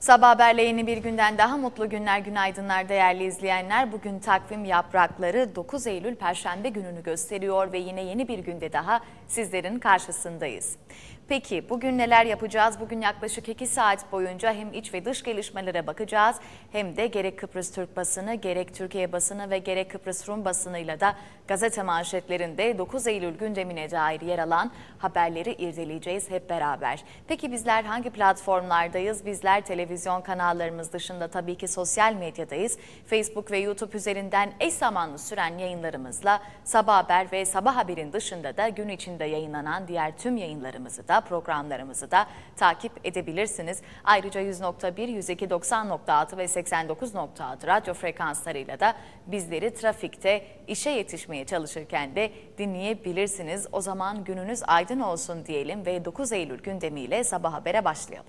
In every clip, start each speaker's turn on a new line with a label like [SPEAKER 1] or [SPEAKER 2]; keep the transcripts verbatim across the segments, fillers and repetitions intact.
[SPEAKER 1] Sabah Haber'le yeni bir günden daha mutlu günler, günaydınlar değerli izleyenler. Bugün takvim yaprakları dokuz Eylül Perşembe gününü gösteriyor ve yine yeni bir günde daha sizlerin karşısındayız. Peki bugün neler yapacağız? Bugün yaklaşık iki saat boyunca hem iç ve dış gelişmelere bakacağız hem de gerek Kıbrıs Türk basını, gerek Türkiye basını ve gerek Kıbrıs Rum basınıyla da gazete manşetlerinde dokuz Eylül gündemine dair yer alan haberleri irdeleyeceğiz hep beraber. Peki bizler hangi platformlardayız? Bizler televizyon kanallarımız dışında tabii ki sosyal medyadayız. Facebook ve YouTube üzerinden eş zamanlı süren yayınlarımızla Sabah Haber ve Sabah Haber'in dışında da gün içinde yayınlanan diğer tüm yayınlarımızı da programlarımızı da takip edebilirsiniz. Ayrıca yüz nokta bir, yüz iki, doksan nokta altı ve seksen dokuz nokta altı radyo frekanslarıyla da bizleri trafikte işe yetişmeye çalışırken de dinleyebilirsiniz. O zaman gününüz aydın olsun diyelim ve dokuz Eylül gündemiyle Sabah Haber'e başlayalım.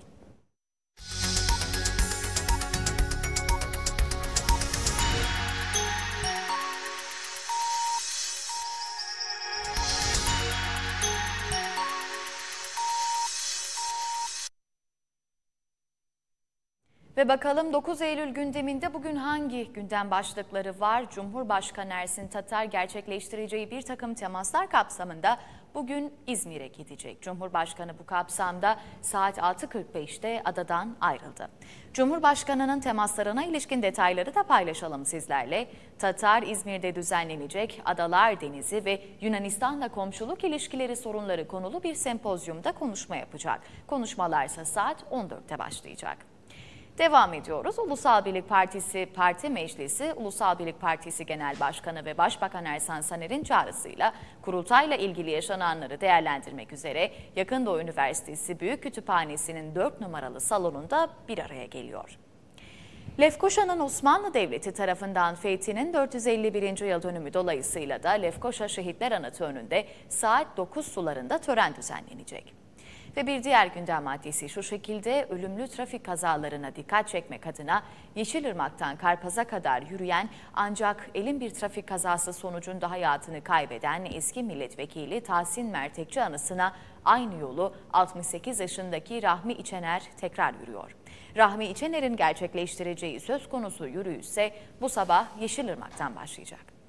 [SPEAKER 1] Ve bakalım dokuz Eylül gündeminde bugün hangi gündem başlıkları var? Cumhurbaşkanı Ersin Tatar gerçekleştireceği bir takım temaslar kapsamında bugün İzmir'e gidecek. Cumhurbaşkanı bu kapsamda saat altı kırk beşte adadan ayrıldı. Cumhurbaşkanının temaslarına ilişkin detayları da paylaşalım sizlerle. Tatar İzmir'de düzenlenecek Adalar Denizi ve Yunanistan'la komşuluk ilişkileri sorunları konulu bir sempozyumda konuşma yapacak. Konuşmalarsa saat on dörtte başlayacak. Devam ediyoruz. Ulusal Birlik Partisi Parti Meclisi, Ulusal Birlik Partisi Genel Başkanı ve Başbakan Ersan Saner'in çağrısıyla kurultayla ilgili yaşananları değerlendirmek üzere Yakın Doğu Üniversitesi Büyük Kütüphanesi'nin dört numaralı salonunda bir araya geliyor. Lefkoşa'nın Osmanlı Devleti tarafından fethinin dört yüz elli birinci yıl dönümü dolayısıyla da Lefkoşa Şehitler Anıtı önünde saat dokuz sularında tören düzenlenecek. Ve bir diğer gündem maddesi şu şekilde: ölümlü trafik kazalarına dikkat çekmek adına Yeşilırmak'tan Karpaz'a kadar yürüyen ancak elin bir trafik kazası sonucunda hayatını kaybeden eski milletvekili Tahsin Mertekçi anısına aynı yolu altmış sekiz yaşındaki Rahmi İçener tekrar yürüyor. Rahmi İçener'in gerçekleştireceği söz konusu yürüyüş ise bu sabah Yeşilırmak'tan başlayacak.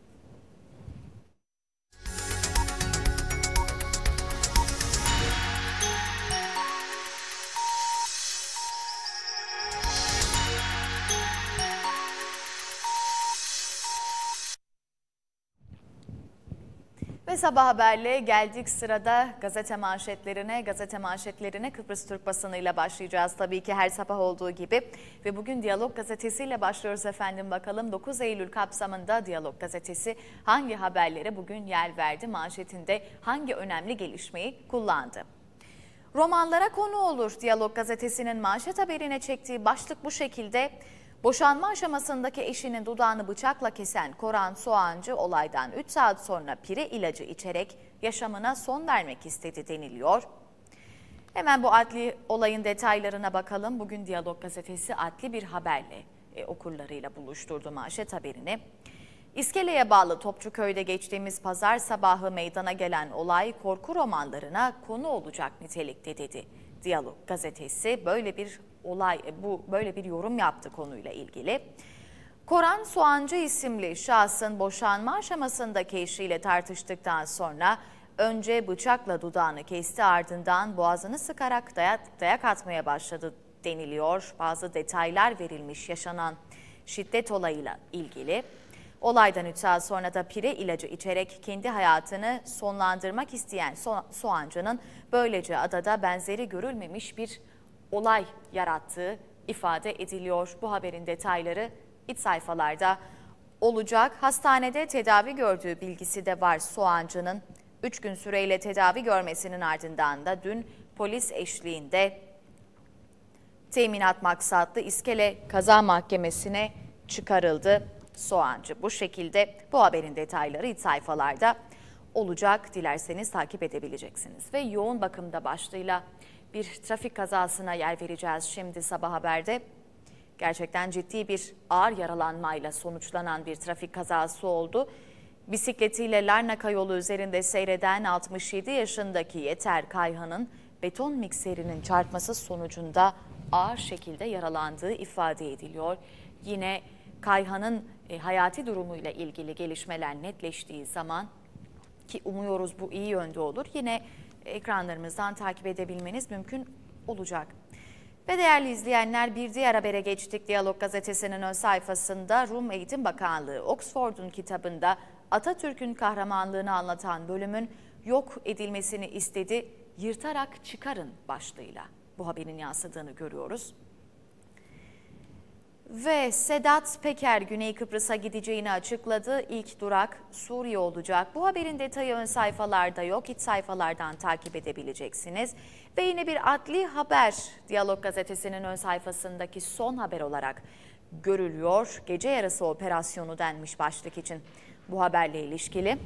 [SPEAKER 1] Ve Sabah Haber'le geldik sırada gazete manşetlerine. Gazete manşetlerine Kıbrıs Türk basınıyla başlayacağız tabii ki her sabah olduğu gibi. Ve bugün Diyalog gazetesiyle başlıyoruz efendim. Bakalım dokuz Eylül kapsamında Diyalog gazetesi hangi haberlere bugün yer verdi? Manşetinde hangi önemli gelişmeyi kullandı? Romanlara konu olur. Diyalog gazetesinin manşet haberine çektiği başlık bu şekilde. Boşanma aşamasındaki eşinin dudağını bıçakla kesen Koran Soğancı olaydan üç saat sonra pire ilacı içerek yaşamına son vermek istedi deniliyor. Hemen bu adli olayın detaylarına bakalım. Bugün Diyalog gazetesi adli bir haberle e, okurlarıyla buluşturdu manşet haberini. İskele'ye bağlı Topçuköy'de geçtiğimiz pazar sabahı meydana gelen olay korku romanlarına konu olacak nitelikte dedi. Diyalog gazetesi böyle bir olay, bu böyle bir yorum yaptı konuyla ilgili. Koran Soğancı isimli şahsın boşanma aşamasındaki eşiyle tartıştıktan sonra önce bıçakla dudağını kesti, ardından boğazını sıkarak dayak, dayak atmaya başladı deniliyor. Bazı detaylar verilmiş yaşanan şiddet olayıyla ilgili. Olaydan üç saat sonra da pire ilacı içerek kendi hayatını sonlandırmak isteyen Soğancı'nın böylece adada benzeri görülmemiş bir olay yarattığı ifade ediliyor. Bu haberin detayları iç sayfalarda olacak. Hastanede tedavi gördüğü bilgisi de var Soğancı'nın. üç gün süreyle tedavi görmesinin ardından da dün polis eşliğinde teminat maksatlı İskele Kaza Mahkemesi'ne çıkarıldı Soğancı. Bu şekilde bu haberin detayları iç sayfalarda olacak. Dilerseniz takip edebileceksiniz. Ve yoğun bakımda başlığıyla bir trafik kazasına yer vereceğiz şimdi Sabah Haber'de. Gerçekten ciddi bir ağır yaralanmayla sonuçlanan bir trafik kazası oldu. Bisikletiyle Larnaka yolu üzerinde seyreden altmış yedi yaşındaki Yeter Kayhan'ın beton mikserinin çarpması sonucunda ağır şekilde yaralandığı ifade ediliyor. Yine Kayhan'ın e, hayati durumuyla ilgili gelişmeler netleştiği zaman, ki umuyoruz bu iyi yönde olur, yine ekranlarımızdan takip edebilmeniz mümkün olacak. Ve değerli izleyenler, bir diğer habere geçtik. Diyalog gazetesinin ön sayfasında Rum Eğitim Bakanlığı Oxford'un kitabında Atatürk'ün kahramanlığını anlatan bölümün yok edilmesini istedi, yırtarak çıkarın başlığıyla bu haberin yansıdığını görüyoruz. Ve Sedat Peker Güney Kıbrıs'a gideceğini açıkladı. İlk durak Suriye olacak. Bu haberin detayı ön sayfalarda yok. İç sayfalardan takip edebileceksiniz. Ve yine bir adli haber Diyalog gazetesinin ön sayfasındaki son haber olarak görülüyor. Gece yarısı operasyonu denmiş başlık için bu haberle ilişkili.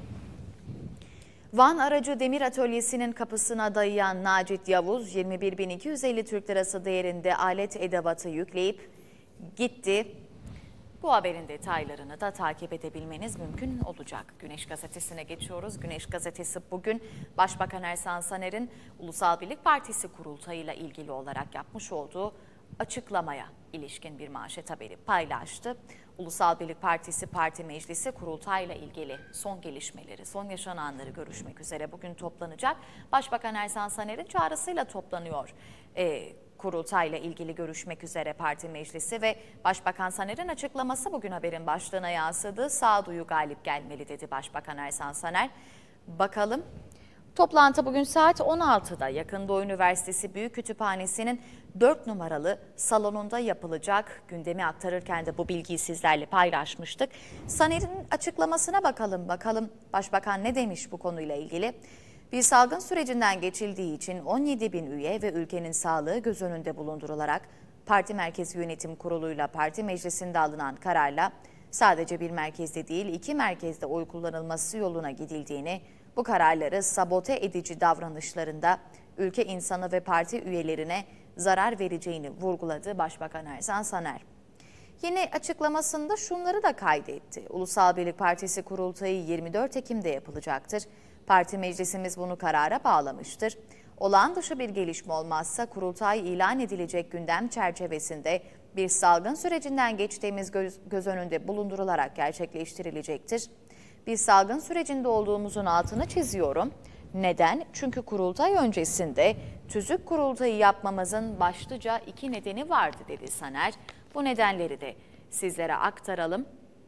[SPEAKER 1] Van Aracı Demir Atölyesi'nin kapısına dayayan Nacit Yavuz yirmi bir bin iki yüz elli Türk Lirası değerinde alet edevatı yükleyip gitti. Bu haberin detaylarını da takip edebilmeniz mümkün olacak. Güneş Gazetesi'ne geçiyoruz. Güneş Gazetesi bugün Başbakan Ersan Saner'in Ulusal Birlik Partisi kurultayıyla ilgili olarak yapmış olduğu açıklamaya ilişkin bir manşet haberi paylaştı. Ulusal Birlik Partisi Parti Meclisi kurultayla ilgili son gelişmeleri, son yaşananları görüşmek üzere bugün toplanacak. Başbakan Ersan Saner'in çağrısıyla toplanıyor Ee, kurultayla ilgili görüşmek üzere parti meclisi ve Başbakan Saner'in açıklaması bugün haberin başlığına yansıdı. Sağduyu galip gelmeli dedi Başbakan Ersan Saner. Bakalım. Toplantı bugün saat on altıda Yakın Doğu Üniversitesi Büyük Kütüphanesi'nin dört numaralı salonunda yapılacak. Gündemi aktarırken de bu bilgiyi sizlerle paylaşmıştık. Saner'in açıklamasına bakalım. Bakalım Başbakan ne demiş bu konuyla ilgili? Bir salgın sürecinden geçildiği için on yedi bin üye ve ülkenin sağlığı göz önünde bulundurularak Parti Merkezi Yönetim Kurulu'yla Parti Meclisi'nde alınan kararla sadece bir merkezde değil iki merkezde oy kullanılması yoluna gidildiğini, bu kararları sabote edici davranışlarında ülke insanı ve parti üyelerine zarar vereceğini vurguladı Başbakan Ersan Saner. Yine açıklamasında şunları da kaydetti. Ulusal Birlik Partisi kurultayı yirmi dört Ekim'de yapılacaktır. Parti meclisimiz bunu karara bağlamıştır. Olağan dışı bir gelişme olmazsa kurultay ilan edilecek gündem çerçevesinde bir salgın sürecinden geçtiğimiz göz, göz önünde bulundurularak gerçekleştirilecektir. Bir salgın sürecinde olduğumuzun altını çiziyorum. Neden? Çünkü kurultay öncesinde tüzük kurultayı yapmamızın başlıca iki nedeni vardı dedi Saner. Bu nedenleri de sizlere aktaralım.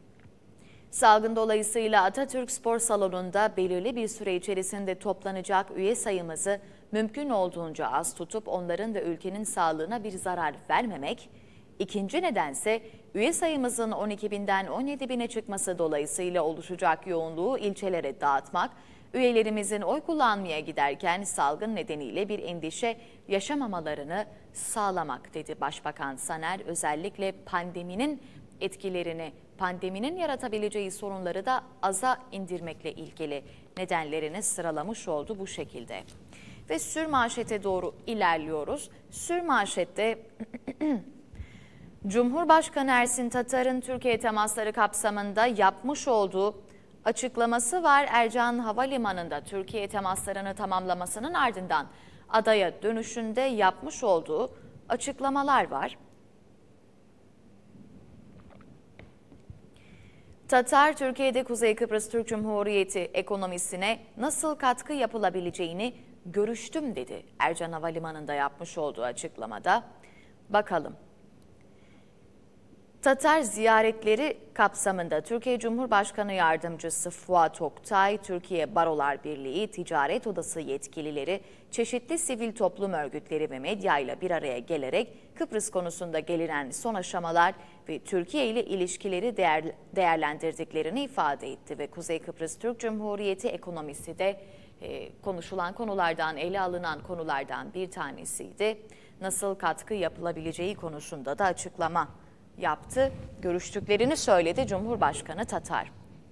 [SPEAKER 1] Salgın dolayısıyla Atatürk Spor Salonu'nda belirli bir süre içerisinde toplanacak üye sayımızı mümkün olduğunca az tutup onların da ülkenin sağlığına bir zarar vermemek. İkinci nedense üye sayımızın on iki binden on yedi bine çıkması dolayısıyla oluşacak yoğunluğu ilçelere dağıtmak, üyelerimizin oy kullanmaya giderken salgın nedeniyle bir endişe yaşamamalarını sağlamak dedi Başbakan Saner. Özellikle pandeminin etkilerini, pandeminin yaratabileceği sorunları da aza indirmekle ilgili nedenlerini sıralamış oldu bu şekilde. Ve sürmanşete doğru ilerliyoruz. Sürmanşette Cumhurbaşkanı Ersin Tatar'ın Türkiye temasları kapsamında yapmış olduğu açıklaması var. Ercan Havalimanı'nda Türkiye temaslarını tamamlamasının ardından adaya dönüşünde yapmış olduğu açıklamalar var. Tatar, Türkiye'de Kuzey Kıbrıs Türk Cumhuriyeti ekonomisine nasıl katkı yapılabileceğini görüştüm dedi Ercan Havalimanı'nda yapmış olduğu açıklamada. Bakalım. Tatar ziyaretleri kapsamında Türkiye Cumhurbaşkanı Yardımcısı Fuat Oktay, Türkiye Barolar Birliği, Ticaret Odası yetkilileri, çeşitli sivil toplum örgütleri ve medyayla bir araya gelerek Kıbrıs konusunda gelinen son aşamalar ve Türkiye ile ilişkileri değer, değerlendirdiklerini ifade etti ve Kuzey Kıbrıs Türk Cumhuriyeti ekonomisi de e, konuşulan konulardan, ele alınan konulardan bir tanesiydi. Nasıl katkı yapılabileceği konusunda da açıklama yaptı. Görüştüklerini söyledi Cumhurbaşkanı Tatar.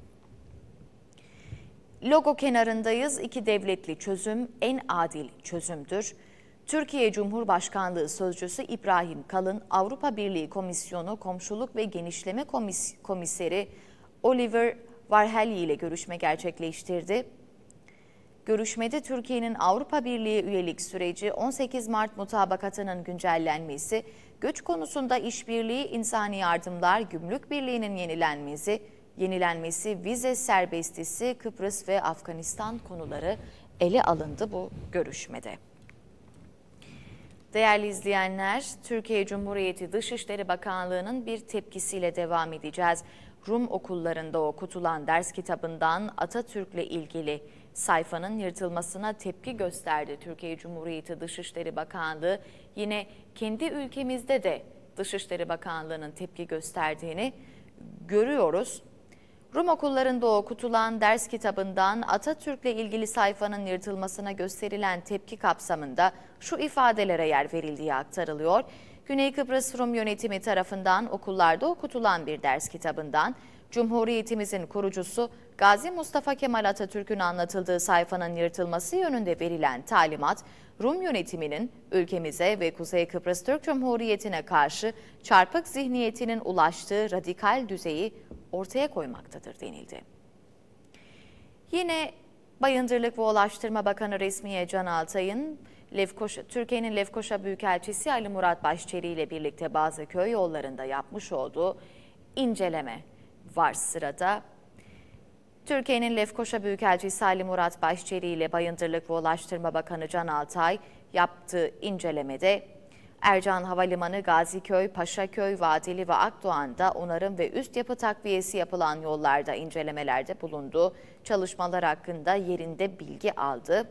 [SPEAKER 1] Logo kenarındayız. İki devletli çözüm en adil çözümdür. Türkiye Cumhurbaşkanlığı Sözcüsü İbrahim Kalın, Avrupa Birliği Komisyonu Komşuluk ve Genişleme Komis Komiseri Oliver Varhelyi ile görüşme gerçekleştirdi. Görüşmede Türkiye'nin Avrupa Birliği üyelik süreci, on sekiz Mart mutabakatının güncellenmesi, göç konusunda işbirliği, insani yardımlar, gümrük birliğinin yenilenmesi, yenilenmesi, vize serbestisi, Kıbrıs ve Afganistan konuları ele alındı bu görüşmede. Değerli izleyenler, Türkiye Cumhuriyeti Dışişleri Bakanlığı'nın bir tepkisiyle devam edeceğiz. Rum okullarında okutulan ders kitabından Atatürk'le ilgili sayfanın yırtılmasına tepki gösterdi. Türkiye Cumhuriyeti Dışişleri Bakanlığı yine kendi ülkemizde de Dışişleri Bakanlığı'nın tepki gösterdiğini görüyoruz. Rum okullarında okutulan ders kitabından Atatürk'le ilgili sayfanın yırtılmasına gösterilen tepki kapsamında şu ifadelere yer verildiği aktarılıyor. Güney Kıbrıs Rum yönetimi tarafından okullarda okutulan bir ders kitabından Cumhuriyetimizin kurucusu Gazi Mustafa Kemal Atatürk'ün anlatıldığı sayfanın yırtılması yönünde verilen talimat, Rum yönetiminin ülkemize ve Kuzey Kıbrıs Türk Cumhuriyeti'ne karşı çarpık zihniyetinin ulaştığı radikal düzeyi ortaya koymaktadır denildi. Yine Bayındırlık ve Ulaştırma Bakanı Resmiye Can Altay'ın Lefkoşa, Türkiye'nin Lefkoşa Büyükelçisi Ali Murat Başçeri ile birlikte bazı köy yollarında yapmış olduğu inceleme var sırada. Türkiye'nin Lefkoşa Büyükelçisi Ali Murat Başçeri ile Bayındırlık ve Ulaştırma Bakanı Can Altay yaptığı incelemede Ercan Havalimanı, Gaziköy, Paşaköy, Vadili ve Akdoğan'da onarım ve üst yapı takviyesi yapılan yollarda incelemelerde bulunduğu çalışmalar hakkında yerinde bilgi aldı.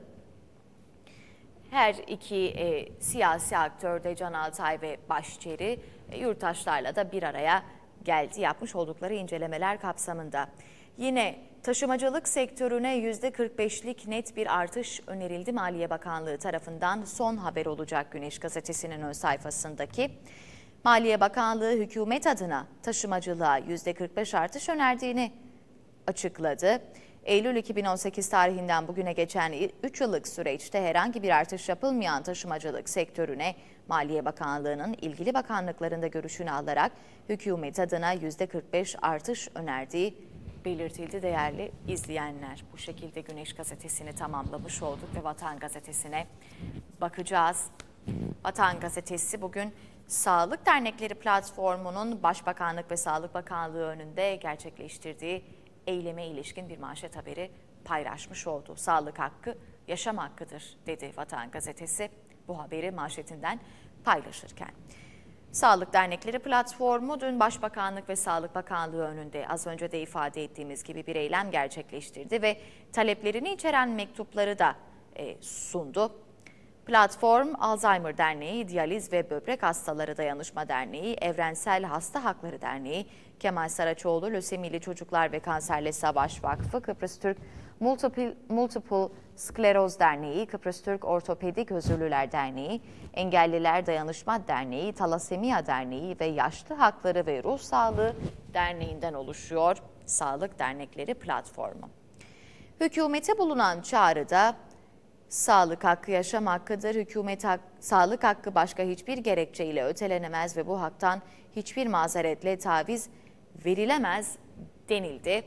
[SPEAKER 1] Her iki e, siyasi aktör de Can Altay ve Başçeri e, yurttaşlarla da bir araya geldi yapmış oldukları incelemeler kapsamında. Yine taşımacılık sektörüne yüzde kırk beşlik net bir artış önerildi Maliye Bakanlığı tarafından. Son haber olacak Güneş Gazetesi'nin ön sayfasındaki. Maliye Bakanlığı hükümet adına taşımacılığa yüzde kırk beş artış önerdiğini açıkladı. Eylül iki bin on sekiz tarihinden bugüne geçen üç yıllık süreçte herhangi bir artış yapılmayan taşımacılık sektörüne Maliye Bakanlığı'nın ilgili bakanlıklarında görüşünü alarak hükümet adına yüzde kırk beş artış önerdiği belirtildi değerli izleyenler. Bu şekilde Güneş Gazetesi'ni tamamlamış olduk ve Vatan Gazetesi'ne bakacağız. Vatan Gazetesi bugün Sağlık Dernekleri Platformu'nun Başbakanlık ve Sağlık Bakanlığı önünde gerçekleştirdiği eyleme ilişkin bir manşet haberi paylaşmış oldu. Sağlık hakkı yaşam hakkıdır dedi Vatan Gazetesi bu haberi manşetinden paylaşırken. Sağlık Dernekleri Platformu dün Başbakanlık ve Sağlık Bakanlığı önünde az önce de ifade ettiğimiz gibi bir eylem gerçekleştirdi ve taleplerini içeren mektupları da e, sundu. Platform, Alzheimer Derneği, Diyaliz ve Böbrek Hastaları Dayanışma Derneği, Evrensel Hasta Hakları Derneği, Kemal Saraçoğlu Lösemili Çocuklar ve Kanserle Savaş Vakfı, Kıbrıs Türk Multiple, Multiple Skleroz Derneği, Kıbrıs Türk Ortopedik Özürlüler Derneği, Engelliler Dayanışma Derneği, Talasemiya Derneği ve Yaşlı Hakları ve Ruh Sağlığı Derneği'nden oluşuyor Sağlık Dernekleri Platformu. Hükümete bulunan çağrıda sağlık hakkı yaşam hakkıdır, hükümet hak, sağlık hakkı başka hiçbir gerekçeyle ötelenemez ve bu haktan hiçbir mazeretle taviz verilemez denildi.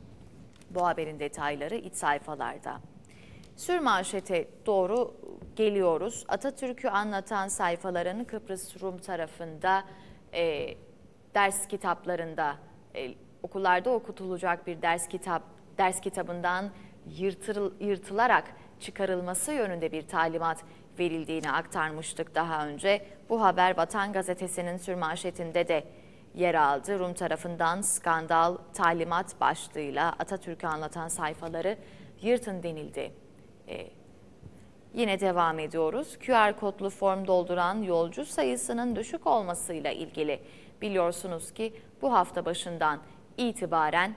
[SPEAKER 1] Bu haberin detayları iç sayfalarda. Sürmanşete doğru geliyoruz. Atatürk'ü anlatan sayfaların Kıbrıs Rum tarafında e, ders kitaplarında e, okullarda okutulacak bir ders kitap ders kitabından yırtıl, yırtılarak çıkarılması yönünde bir talimat verildiğini aktarmıştık daha önce. Bu haber Vatan Gazetesi'nin sürmanşetinde de yer aldı. Rum tarafından skandal talimat başlığıyla Atatürk'ü anlatan sayfaları yırtın denildi. Ee, yine devam ediyoruz. Q R kodlu form dolduran yolcu sayısının düşük olmasıyla ilgili biliyorsunuz ki bu hafta başından itibaren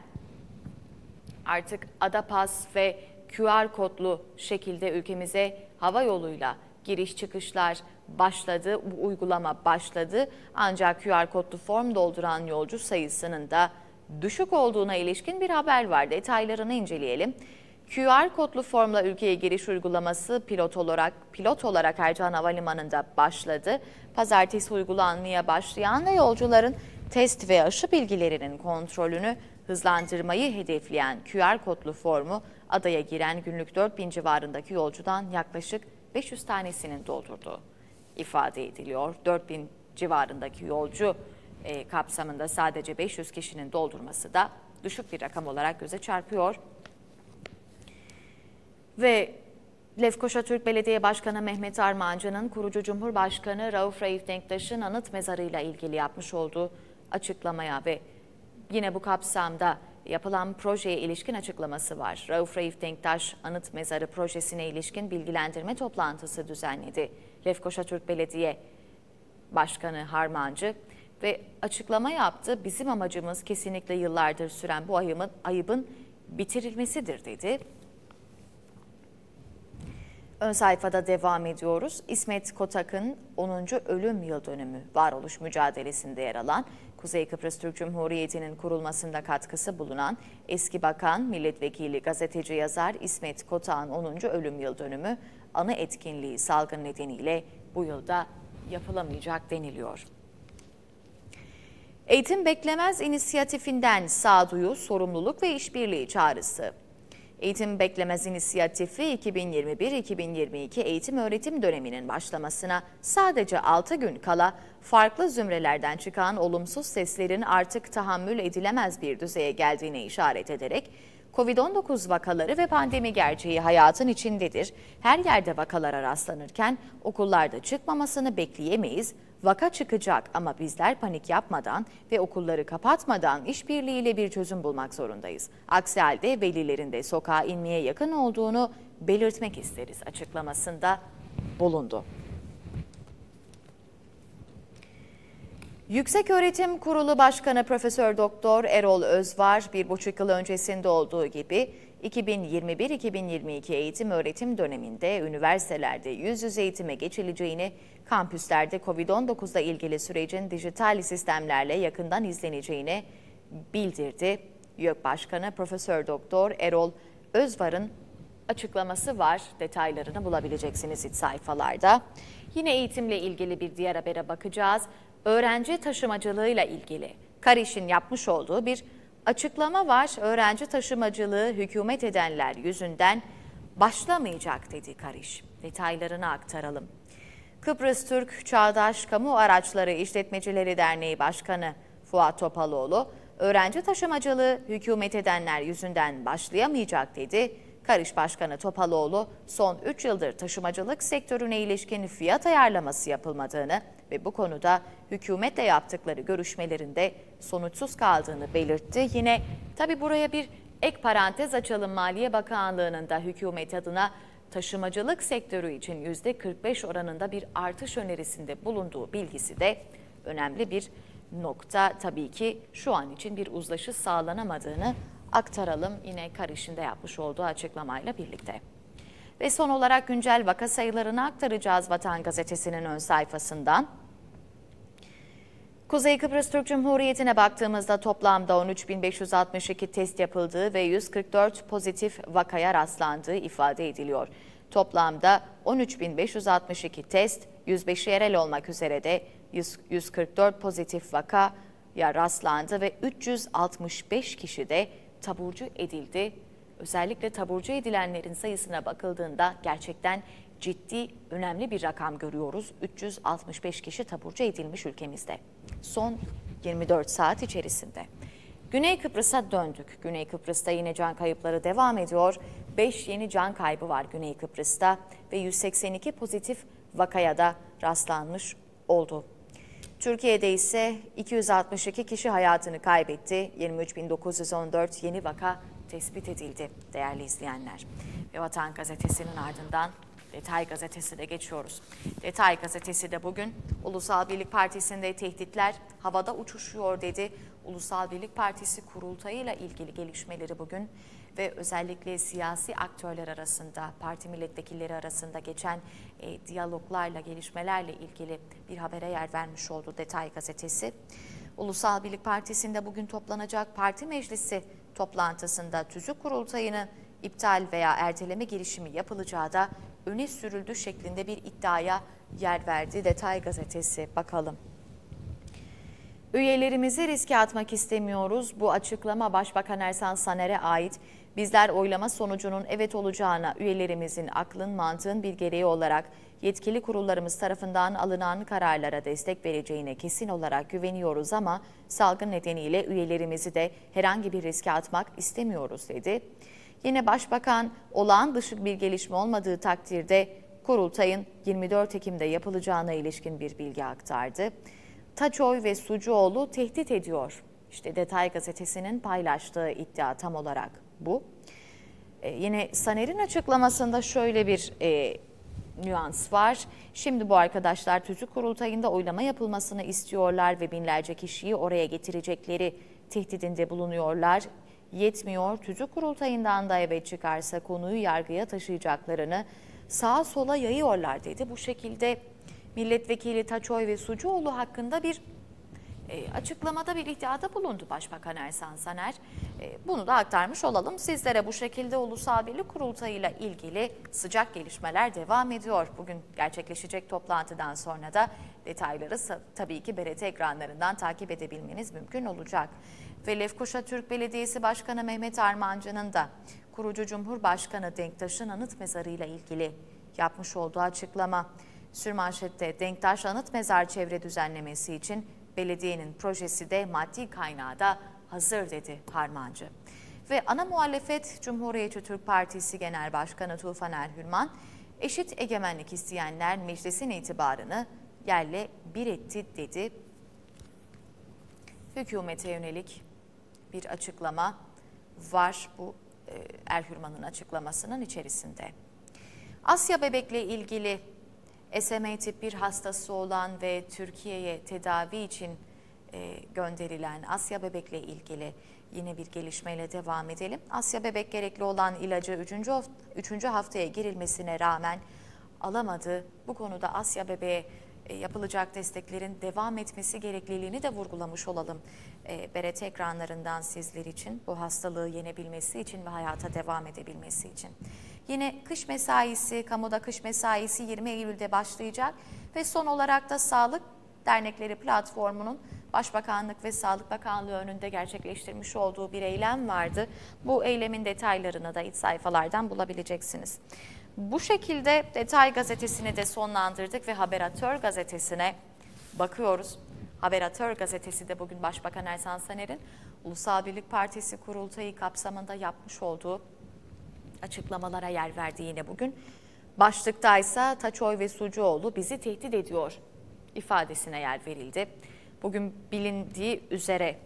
[SPEAKER 1] artık Adapas ve Q R kodlu şekilde ülkemize hava yoluyla giriş çıkışlar başladı, bu uygulama başladı. Ancak Q R kodlu form dolduran yolcu sayısının da düşük olduğuna ilişkin bir haber var. Detaylarını inceleyelim. Q R kodlu formla ülkeye giriş uygulaması pilot olarak pilot olarak Ercan Havalimanı'nda başladı. Pazartesi uygulanmaya başlayan ve yolcuların test ve aşı bilgilerinin kontrolünü hızlandırmayı hedefleyen Q R kodlu formu adaya giren günlük dört bin civarındaki yolcudan yaklaşık beş yüz tanesinin doldurduğu ifade ediliyor. dört bin civarındaki yolcu e, kapsamında sadece beş yüz kişinin doldurması da düşük bir rakam olarak göze çarpıyor. Ve Lefkoşa Türk Belediye Başkanı Mehmet Armancı'nın kurucu Cumhurbaşkanı Rauf Reif Denktaş'ın anıt mezarıyla ilgili yapmış olduğu açıklamaya ve yine bu kapsamda yapılan projeye ilişkin açıklaması var. Rauf Reif Denktaş anıt mezarı projesine ilişkin bilgilendirme toplantısı düzenledi. Lefkoşa Türk Belediye Başkanı Harmancı ve açıklama yaptı. Bizim amacımız kesinlikle yıllardır süren bu ayıbın, ayıbın bitirilmesidir dedi. Ön sayfada devam ediyoruz. İsmet Kotak'ın onuncu ölüm yıl dönümü varoluş mücadelesinde yer alan Kuzey Kıbrıs Türk Cumhuriyeti'nin kurulmasında katkısı bulunan eski bakan, milletvekili, gazeteci, yazar İsmet Kotak'ın onuncu ölüm yıl dönümü anı etkinliği salgın nedeniyle bu yılda yapılamayacak deniliyor. Eğitim Beklemez inisiyatifinden sağduyu, sorumluluk ve işbirliği çağrısı. Eğitim Beklemez İnisiyatifi iki bin yirmi bir iki bin yirmi iki eğitim öğretim döneminin başlamasına sadece altı gün kala farklı zümrelerden çıkan olumsuz seslerin artık tahammül edilemez bir düzeye geldiğine işaret ederek kovid on dokuz vakaları ve pandemi gerçeği hayatın içindedir. Her yerde vakalara rastlanırken okullarda çıkmamasını bekleyemeyiz. Vaka çıkacak ama bizler panik yapmadan ve okulları kapatmadan işbirliğiyle bir çözüm bulmak zorundayız. Aksi halde velilerin de sokağa inmeye yakın olduğunu belirtmek isteriz açıklamasında bulundu. Yükseköğretim Kurulu Başkanı Profesör Doktor Erol Özvar bir buçuk yıl öncesinde olduğu gibi iki bin yirmi bir iki bin yirmi iki eğitim öğretim döneminde üniversitelerde yüz yüze eğitime geçileceğini, kampüslerde kovid on dokuzla ilgili sürecin dijital sistemlerle yakından izleneceğini bildirdi. YÖK Başkanı Profesör Doktor Erol Özvar'ın açıklaması var. Detaylarını bulabileceksiniz iç sayfalarda. Yine eğitimle ilgili bir diğer habere bakacağız. Öğrenci taşımacılığıyla ilgili Kariş'in yapmış olduğu bir açıklama var. Öğrenci taşımacılığı hükümet edenler yüzünden başlamayacak dedi Kariş. Detaylarını aktaralım. Kıbrıs Türk Çağdaş Kamu Araçları İşletmecileri Derneği Başkanı Fuat Topaloğlu, öğrenci taşımacılığı hükümet edenler yüzünden başlayamayacak dedi. Kariş Başkanı Topaloğlu, son üç yıldır taşımacılık sektörüne ilişkin fiyat ayarlaması yapılmadığını ve bu konuda hükümetle yaptıkları görüşmelerinde sonuçsuz kaldığını belirtti. Yine tabii buraya bir ek parantez açalım. Maliye Bakanlığı'nın da hükümet adına taşımacılık sektörü için yüzde kırk beş oranında bir artış önerisinde bulunduğu bilgisi de önemli bir nokta. Tabii ki şu an için bir uzlaşı sağlanamadığını aktaralım yine Kariş'in de yapmış olduğu açıklamayla birlikte. Ve son olarak güncel vaka sayılarını aktaracağız Vatan Gazetesi'nin ön sayfasından. Kuzey Kıbrıs Türk Cumhuriyeti'ne baktığımızda toplamda on üç bin beş yüz altmış iki test yapıldığı ve yüz kırk dört pozitif vakaya rastlandığı ifade ediliyor. Toplamda on üç bin beş yüz altmış iki test, yüz beşi yerel olmak üzere de yüz kırk dört pozitif vakaya rastlandı ve üç yüz altmış beş kişi de taburcu edildi. Özellikle taburcu edilenlerin sayısına bakıldığında gerçekten ciddi, önemli bir rakam görüyoruz. üç yüz altmış beş kişi taburcu edilmiş ülkemizde. Son yirmi dört saat içerisinde. Güney Kıbrıs'a döndük. Güney Kıbrıs'ta yine can kayıpları devam ediyor. beş yeni can kaybı var Güney Kıbrıs'ta ve yüz seksen iki pozitif vakaya da rastlanmış oldu. Türkiye'de ise iki yüz altmış iki kişi hayatını kaybetti. yirmi üç bin dokuz yüz on dört yeni vaka tespit edildi değerli izleyenler. Ve Vatan Gazetesi'nin ardından Detay Gazetesi'ne geçiyoruz. Detay Gazetesi de bugün Ulusal Birlik Partisi'nde tehditler havada uçuşuyor dedi. Ulusal Birlik Partisi kurultayıyla ilgili gelişmeleri bugün ve özellikle siyasi aktörler arasında, parti milletvekilleri arasında geçen e, diyaloglarla, gelişmelerle ilgili bir habere yer vermiş oldu Detay Gazetesi. Ulusal Birlik Partisi'nde bugün toplanacak parti meclisi toplantısında tüzük kurultayını iptal veya erteleme girişimi yapılacağı da öne sürüldü şeklinde bir iddiaya yer verdi Detay Gazetesi. Bakalım. Üyelerimizi riske atmak istemiyoruz. Bu açıklama Başbakan Ersan Saner'e ait. Bizler oylama sonucunun evet olacağına üyelerimizin aklın mantığın bir gereği olarak yetkili kurullarımız tarafından alınan kararlara destek vereceğine kesin olarak güveniyoruz ama salgın nedeniyle üyelerimizi de herhangi bir riske atmak istemiyoruz dedi. Yine Başbakan olağan dışı bir gelişme olmadığı takdirde kurultayın yirmi dört Ekim'de yapılacağına ilişkin bir bilgi aktardı. Taçoy ve Sucuoğlu tehdit ediyor. İşte Detay Gazetesi'nin paylaştığı iddia tam olarak bu. Ee, yine Saner'in açıklamasında şöyle bir e, nüans var. Şimdi bu arkadaşlar tüzük kurultayında oylama yapılmasını istiyorlar ve binlerce kişiyi oraya getirecekleri tehdidinde bulunuyorlar. Yetmiyor, tüzük kurultayından da evet çıkarsa konuyu yargıya taşıyacaklarını sağa sola yayıyorlar dedi. Bu şekilde Milletvekili Taçoy ve Sucuoğlu hakkında bir e, açıklamada bir iddiada bulundu Başbakan Ersan Saner. E, bunu da aktarmış olalım. Sizlere bu şekilde Ulusal Birlik Kurultayı ile ilgili sıcak gelişmeler devam ediyor. Bugün gerçekleşecek toplantıdan sonra da detayları tabii ki B R T ekranlarından takip edebilmeniz mümkün olacak. Ve Lefkoşa Türk Belediyesi Başkanı Mehmet Armancı'nın da kurucu Cumhurbaşkanı Denktaş'ın anıt mezarı ile ilgili yapmış olduğu açıklama. Sürmanşet'te Denktaş Anıt Mezar çevre düzenlemesi için belediyenin projesi de maddi kaynağı da hazır dedi Harmancı. Ve ana muhalefet Cumhuriyetçi Türk Partisi Genel Başkanı Tufan Erhürman, eşit egemenlik isteyenler meclisin itibarını yerle bir etti dedi. Hükümete yönelik bir açıklama var bu Erhürman'ın açıklamasının içerisinde. Asya bebekle ilgili S M A tip bir hastası olan ve Türkiye'ye tedavi için gönderilen Asya bebekle ilgili yine bir gelişmeyle devam edelim. Asya bebek gerekli olan ilacı üçüncü haftaya girilmesine rağmen alamadı. Bu konuda Asya bebeğe yapılacak desteklerin devam etmesi gerekliliğini de vurgulamış olalım. B R T ekranlarından sizler için bu hastalığı yenebilmesi için ve hayata devam edebilmesi için. Yine kış mesaisi, kamuda kış mesaisi yirmi Eylül'de başlayacak ve son olarak da Sağlık Dernekleri Platformu'nun Başbakanlık ve Sağlık Bakanlığı önünde gerçekleştirmiş olduğu bir eylem vardı. Bu eylemin detaylarını da iç sayfalardan bulabileceksiniz. Bu şekilde Detay Gazetesi'ni de sonlandırdık ve Haberatör Gazetesi'ne bakıyoruz. Haberatör Gazetesi de bugün Başbakan Ersan Saner'in Ulusal Birlik Partisi kurultayı kapsamında yapmış olduğu açıklamalara yer verdi yine bugün. Başlıktaysa Taçoy ve Sucuoğlu bizi tehdit ediyor ifadesine yer verildi. Bugün bilindiği üzere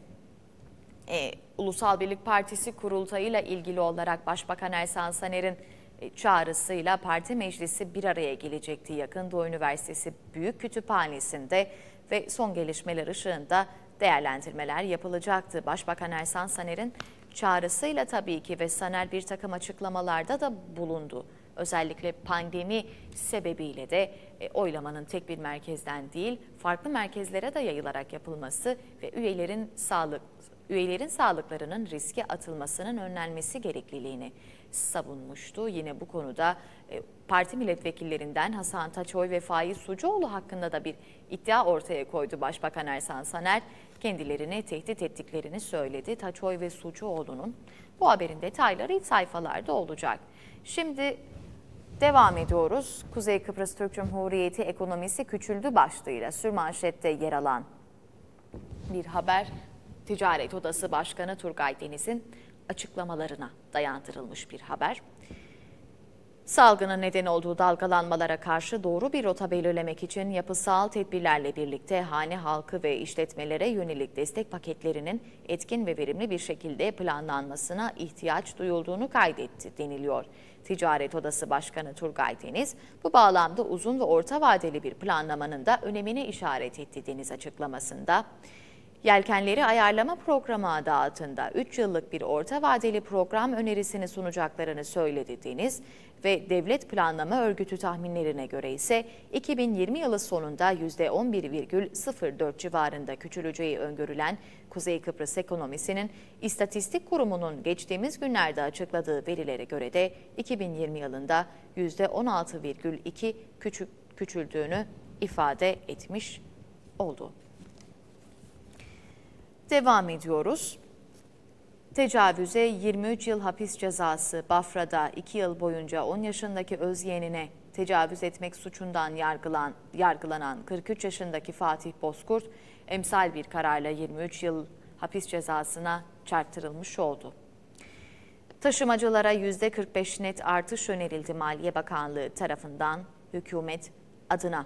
[SPEAKER 1] e, Ulusal Birlik Partisi kurultayıyla ilgili olarak Başbakan Ersan Saner'in e, çağrısıyla parti meclisi bir araya gelecekti. Yakın Doğu Üniversitesi Büyük Kütüphanesi'nde ve son gelişmeler ışığında değerlendirmeler yapılacaktı. Başbakan Ersan Saner'in çağrısıyla tabii ki ve Saner bir takım açıklamalarda da bulundu. Özellikle pandemi sebebiyle de e, oylamanın tek bir merkezden değil, farklı merkezlere de yayılarak yapılması ve üyelerin sağlık üyelerin sağlıklarının riske atılmasının önlenmesi gerekliliğini savunmuştu. Yine bu konuda e, parti milletvekillerinden Hasan Taçoy ve Faiz Sucuoğlu hakkında da bir iddia ortaya koydu Başbakan Ersan Saner. Kendilerini tehdit ettiklerini söyledi. Taçoy ve Sucuoğlu'nun bu haberin detayları iç sayfalarda olacak. Şimdi devam ediyoruz. Kuzey Kıbrıs Türk Cumhuriyeti ekonomisi küçüldü başlığıyla sürmanşette yer alan bir haber. Ticaret Odası Başkanı Turgay Deniz'in açıklamalarına dayandırılmış bir haber. Salgının neden olduğu dalgalanmalara karşı doğru bir rota belirlemek için yapısal tedbirlerle birlikte hane halkı ve işletmelere yönelik destek paketlerinin etkin ve verimli bir şekilde planlanmasına ihtiyaç duyulduğunu kaydetti deniliyor. Ticaret Odası Başkanı Turgay Deniz, bu bağlamda uzun ve orta vadeli bir planlamanın da önemine işaret etti Deniz açıklamasında. Yelkenleri Ayarlama Programı adı altında üç yıllık bir orta vadeli program önerisini sunacaklarını söyledi Deniz ve Devlet Planlama Örgütü tahminlerine göre ise iki bin yirmi yılı sonunda yüzde on bir virgül sıfır dört civarında küçüleceği öngörülen Kuzey Kıbrıs ekonomisinin İstatistik Kurumu'nun geçtiğimiz günlerde açıkladığı verilere göre de iki bin yirmi yılında yüzde on altı virgül iki küçük küçüldüğünü ifade etmiş oldu. Devam ediyoruz. Tecavüze yirmi üç yıl hapis cezası. Bafra'da iki yıl boyunca on yaşındaki öz yeğenine tecavüz etmek suçundan yargılan, yargılanan kırk üç yaşındaki Fatih Bozkurt, emsal bir kararla yirmi üç yıl hapis cezasına çarptırılmış oldu. Taşımacılara yüzde kırk beş net artış önerildi Maliye Bakanlığı tarafından hükümet adına.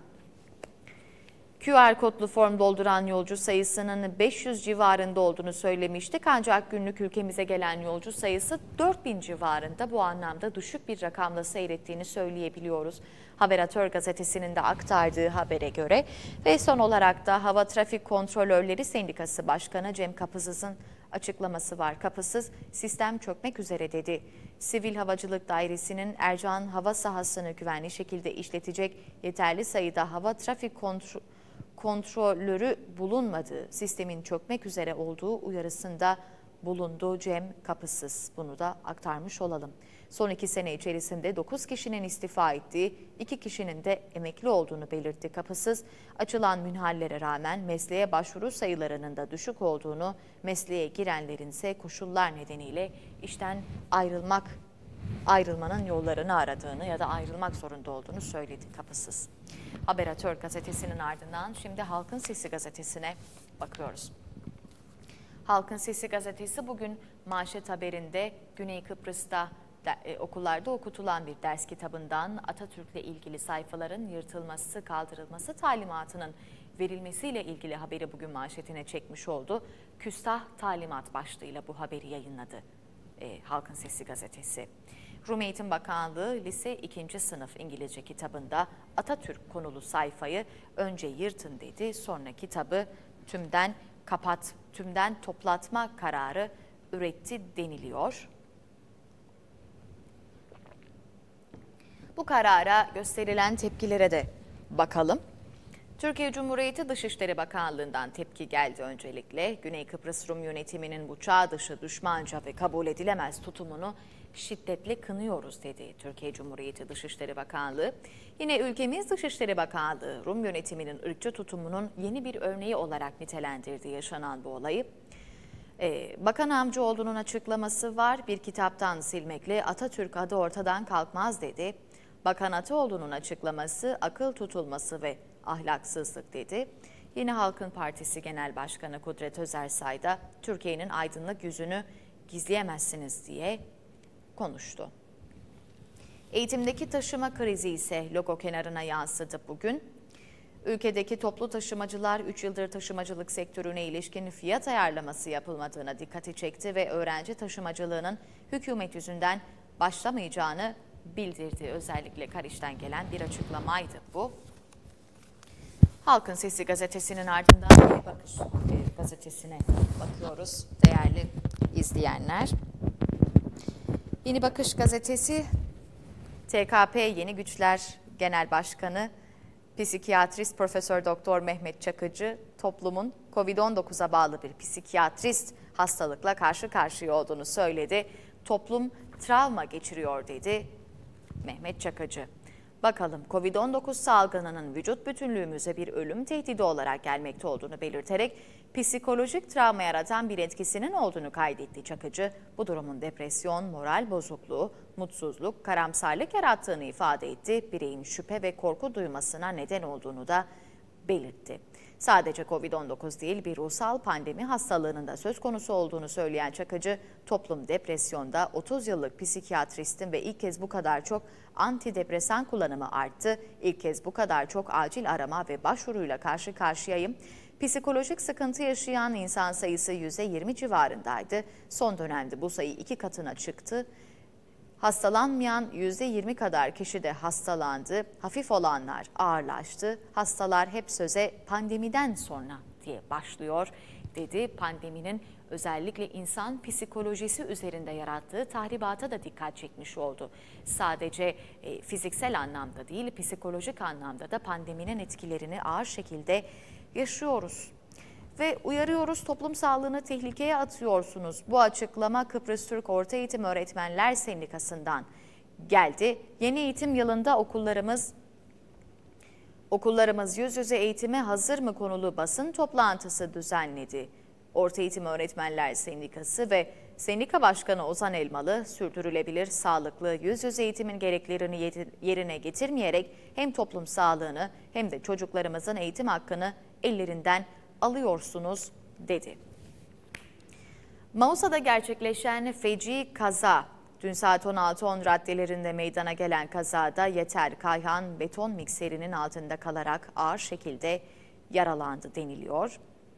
[SPEAKER 1] Q R kodlu form dolduran yolcu sayısının beş yüz civarında olduğunu söylemiştik. Ancak günlük ülkemize gelen yolcu sayısı dört bin civarında, bu anlamda düşük bir rakamla seyrettiğini söyleyebiliyoruz. Haberatör gazetesinin de aktardığı habere göre ve son olarak da Hava Trafik Kontrolörleri Sendikası Başkanı Cem Kapısız'ın açıklaması var. Kapısız, sistem çökmek üzere dedi. Sivil Havacılık Dairesi'nin Ercan hava sahasını güvenli şekilde işletecek yeterli sayıda hava trafik kontrol kontrolörü bulunmadığı, sistemin çökmek üzere olduğu uyarısında bulundu Cem Kapısız. Bunu da aktarmış olalım. Son iki sene içerisinde dokuz kişinin istifa ettiği, iki kişinin de emekli olduğunu belirtti Kapısız. Açılan münhallere rağmen mesleğe başvuru sayılarının da düşük olduğunu, mesleğe girenlerin ise koşullar nedeniyle işten ayrılmak, ayrılmanın yollarını aradığını ya da ayrılmak zorunda olduğunu söyledi Kapısız. Haberatör gazetesinin ardından şimdi Halkın Sesi gazetesine bakıyoruz. Halkın Sesi gazetesi bugün manşet haberinde Güney Kıbrıs'ta de, e, okullarda okutulan bir ders kitabından Atatürk'le ilgili sayfaların yırtılması, kaldırılması talimatının verilmesiyle ilgili haberi bugün manşetine çekmiş oldu. Küstah talimat başlığıyla bu haberi yayınladı e, Halkın Sesi gazetesi. Rum Eğitim Bakanlığı lise ikinci sınıf İngilizce kitabında Atatürk konulu sayfayı önce yırtın dedi, sonra kitabı tümden kapat, tümden toplatma kararı üretti deniliyor. Bu karara gösterilen tepkilere de bakalım. Türkiye Cumhuriyeti Dışişleri Bakanlığı'ndan tepki geldi öncelikle. Güney Kıbrıs Rum yönetiminin bu çağ dışı, düşmanca ve kabul edilemez tutumunu şiddetle kınıyoruz dedi Türkiye Cumhuriyeti Dışişleri Bakanlığı. Yine ülkemiz Dışişleri Bakanlığı Rum yönetiminin ırkçı tutumunun yeni bir örneği olarak nitelendirdi yaşanan bu olayı. Ee, Bakan Amcaoğlu'nun açıklaması var. Bir kitaptan silmekle Atatürk adı ortadan kalkmaz dedi. Bakan Ataoğlu'nun açıklaması akıl tutulması ve ahlaksızlık dedi. Yine Halkın Partisi Genel Başkanı Kudret Özersay da Türkiye'nin aydınlık yüzünü gizleyemezsiniz diye konuştu. Eğitimdeki taşıma krizi ise logo kenarına yansıdı bugün. Ülkedeki toplu taşımacılar üç yıldır taşımacılık sektörüne ilişkin fiyat ayarlaması yapılmadığına dikkati çekti ve öğrenci taşımacılığının hükümet yüzünden başlamayacağını bildirdi. Özellikle Kariç'ten gelen bir açıklamaydı bu. Halkın Sesi gazetesinin ardından bir bakış gazetesine bakıyoruz değerli izleyenler. Yeni Bakış gazetesi T K P Yeni Güçler Genel Başkanı Psikiyatrist Profesör Doktor Mehmet Çakıcı toplumun kovid on dokuza bağlı bir psikiyatrist hastalıkla karşı karşıya olduğunu söyledi. Toplum travma geçiriyor dedi Mehmet Çakıcı. Bakalım kovid on dokuz salgınının vücut bütünlüğümüze bir ölüm tehdidi olarak gelmekte olduğunu belirterek psikolojik travma yaratan bir etkisinin olduğunu kaydetti Çakıcı. Bu durumun depresyon, moral bozukluğu, mutsuzluk, karamsarlık yarattığını ifade etti. Bireyin şüphe ve korku duymasına neden olduğunu da belirtti. Sadece kovid on dokuz değil, bir ruhsal pandemi hastalığının da söz konusu olduğunu söyleyen Çakıcı, toplum depresyonda otuz yıllık psikiyatristin ve ilk kez bu kadar çok antidepresan kullanımı arttı. İlk kez bu kadar çok acil arama ve başvuruyla karşı karşıyayım. Psikolojik sıkıntı yaşayan insan sayısı yüzde yirmi civarındaydı. Son dönemde bu sayı iki katına çıktı. Hastalanmayan yüzde yirmi kadar kişi de hastalandı. Hafif olanlar ağırlaştı. Hastalar hep söze pandemiden sonra diye başlıyor dedi. Pandeminin özellikle insan psikolojisi üzerinde yarattığı tahribata da dikkat çekmiş oldu. Sadece e, fiziksel anlamda değil, psikolojik anlamda da pandeminin etkilerini ağır şekilde yaşıyoruz. Ve uyarıyoruz, toplum sağlığını tehlikeye atıyorsunuz. Bu açıklama Kıbrıs Türk Orta Eğitim Öğretmenler Sendikası'ndan geldi. Yeni eğitim yılında okullarımız okullarımız yüz yüze eğitime hazır mı konulu basın toplantısı düzenledi. Orta Eğitim Öğretmenler Sendikası ve Sendika Başkanı Ozan Elmalı, sürdürülebilir, sağlıklı yüz yüze eğitimin gereklerini yerine getirmeyerek hem toplum sağlığını hem de çocuklarımızın eğitim hakkını ellerinden alıyorsunuz dedi. Mausa'da gerçekleşen feci kaza, dün saat on altı on raddelerinde meydana gelen kazada Yeter Kayhan beton mikserinin altında kalarak ağır şekilde yaralandı deniliyor.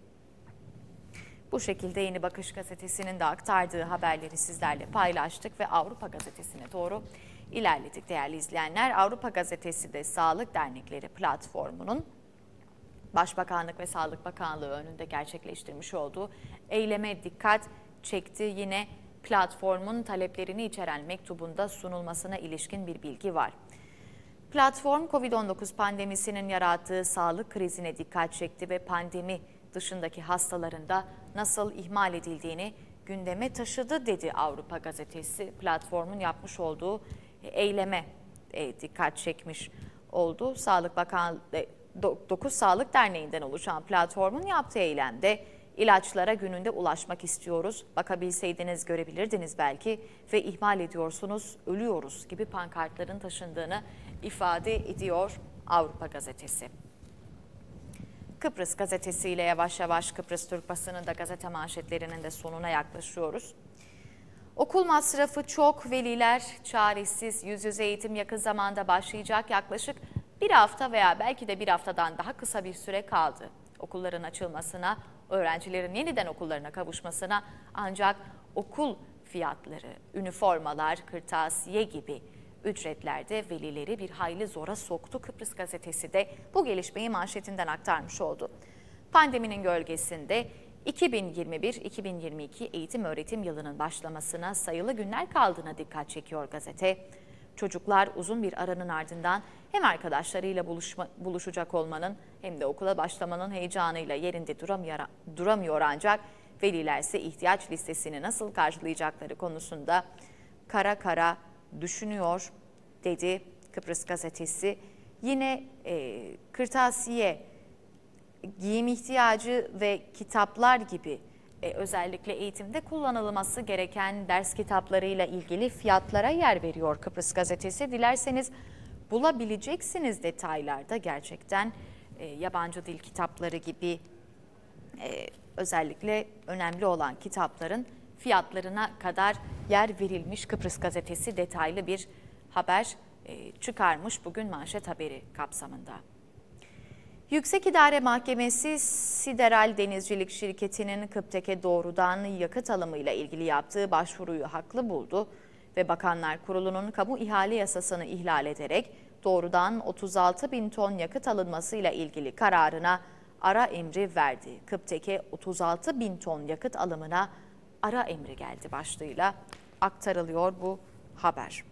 [SPEAKER 1] Bu şekilde Yeni Bakış Gazetesi'nin de aktardığı haberleri sizlerle paylaştık ve Avrupa Gazetesi'ne doğru ilerledik değerli izleyenler. Avrupa Gazetesi de Sağlık Dernekleri platformunun Başbakanlık ve Sağlık Bakanlığı önünde gerçekleştirmiş olduğu eyleme dikkat çekti. Yine platformun taleplerini içeren mektubunda sunulmasına ilişkin bir bilgi var. Platform, kovid on dokuz pandemisinin yarattığı sağlık krizine dikkat çekti ve pandemi dışındaki hastaların da nasıl ihmal edildiğini gündeme taşıdı dedi Avrupa Gazetesi. Platformun yapmış olduğu eyleme dikkat çekmiş oldu. Sağlık Bakanlığı dokuz Sağlık Derneği'nden oluşan platformun yaptığı eylemde ilaçlara gününde ulaşmak istiyoruz. Bakabilseydiniz görebilirdiniz belki ve ihmal ediyorsunuz, ölüyoruz gibi pankartların taşındığını ifade ediyor Avrupa Gazetesi. Kıbrıs Gazetesi ile yavaş yavaş Kıbrıs Türk basını da gazete manşetlerinin de sonuna yaklaşıyoruz. Okul masrafı çok, veliler çaresiz, yüz yüze eğitim yakın zamanda başlayacak, yaklaşık bir hafta veya belki de bir haftadan daha kısa bir süre kaldı. Okulların açılmasına, öğrencilerin yeniden okullarına kavuşmasına, ancak okul fiyatları, üniformalar, kırtasiye gibi ücretlerde velileri bir hayli zora soktu. Kıbrıs Gazetesi de bu gelişmeyi manşetinden aktarmış oldu. Pandeminin gölgesinde iki bin yirmi bir iki bin yirmi iki eğitim öğretim yılının başlamasına sayılı günler kaldığına dikkat çekiyor gazete. Çocuklar uzun bir aranın ardından hem arkadaşlarıyla buluşma, buluşacak olmanın hem de okula başlamanın heyecanıyla yerinde duramıyor, duramıyor ancak veliler ise ihtiyaç listesini nasıl karşılayacakları konusunda kara kara düşünüyor dedi Kıbrıs Gazetesi. Yine e, kırtasiye, giyim ihtiyacı ve kitaplar gibi e, özellikle eğitimde kullanılması gereken ders kitaplarıyla ilgili fiyatlara yer veriyor Kıbrıs Gazetesi. Dilerseniz bulabileceksiniz detaylarda gerçekten e, yabancı dil kitapları gibi e, özellikle önemli olan kitapların fiyatlarına kadar yer verilmiş. Kıbrıs Gazetesi detaylı bir haber e, çıkarmış bugün manşet haberi kapsamında. Yüksek İdare Mahkemesi Sideral Denizcilik Şirketi'nin Kıptek'e doğrudan yakıt alımıyla ilgili yaptığı başvuruyu haklı buldu ve Bakanlar Kurulu'nun kamu ihale yasasını ihlal ederek doğrudan otuz altı bin ton yakıt alınmasıyla ilgili kararına ara emri verdi. Kıptek'e otuz altı bin ton yakıt alımına ara emri geldi başlığıyla aktarılıyor bu haber.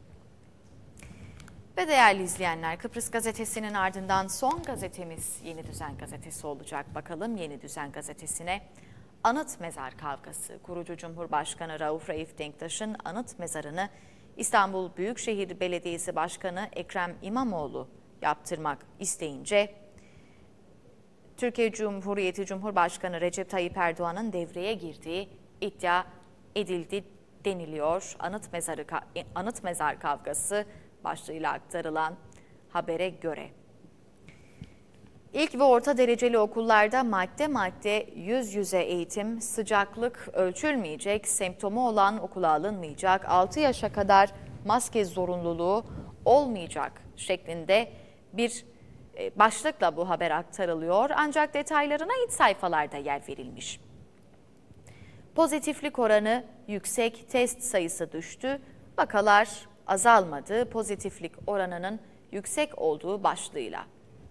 [SPEAKER 1] Ve değerli izleyenler, Kıbrıs Gazetesi'nin ardından son gazetemiz Yeni Düzen Gazetesi olacak. Bakalım Yeni Düzen Gazetesi'ne. Anıt mezar kavgası. Kurucu Cumhurbaşkanı Rauf Reif Denktaş'ın anıt mezarını İstanbul Büyükşehir Belediyesi Başkanı Ekrem İmamoğlu yaptırmak isteyince Türkiye Cumhuriyeti Cumhurbaşkanı Recep Tayyip Erdoğan'ın devreye girdiği iddia edildi deniliyor. Anıt mezarı anıt mezar kavgası başlığıyla aktarılan habere göre. İlk ve orta dereceli okullarda madde madde yüz yüze eğitim, sıcaklık ölçülmeyecek, semptomu olan okula alınmayacak, altı yaşa kadar maske zorunluluğu olmayacak şeklinde bir başlıkla bu haber aktarılıyor. Ancak detaylarına iç sayfalarda yer verilmiş. Pozitiflik oranı yüksek, test sayısı düştü, vakalar azalmadı, pozitiflik oranının yüksek olduğu başlığıyla